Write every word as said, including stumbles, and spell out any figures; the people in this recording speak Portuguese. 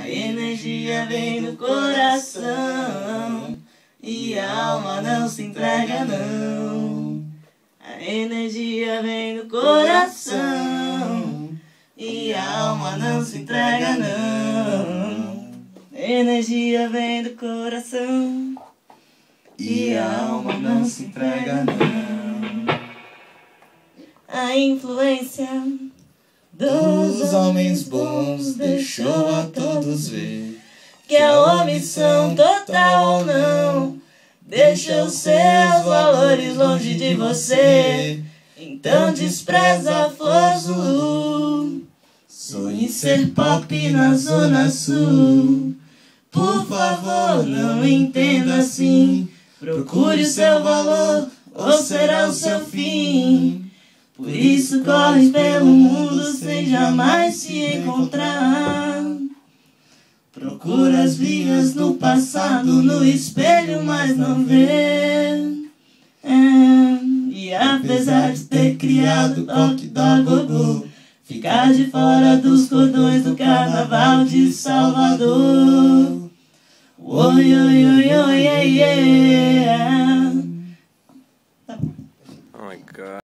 A energia vem do coração e a alma não se entrega não. A energia vem do coração e a alma não se entrega não. A energia vem do coração e a alma não se entrega não. A influência dos homens bons deixou a todos ver que a omissão total ou não deixa os seus valores longe de você. Então despreza a flor azul. Sonhe em ser pop na zona sul. Por favor, não entenda assim. Procure o seu valor ou será o seu fim. Por isso corre pelo mundo sem jamais se encontrar. Procura as vias no passado no espelho, mas não vê. É, e apesar de ter criado toque do gogô, ficar de fora dos cordões do carnaval de Salvador. Oi, oi, oi, oi, oi, oi.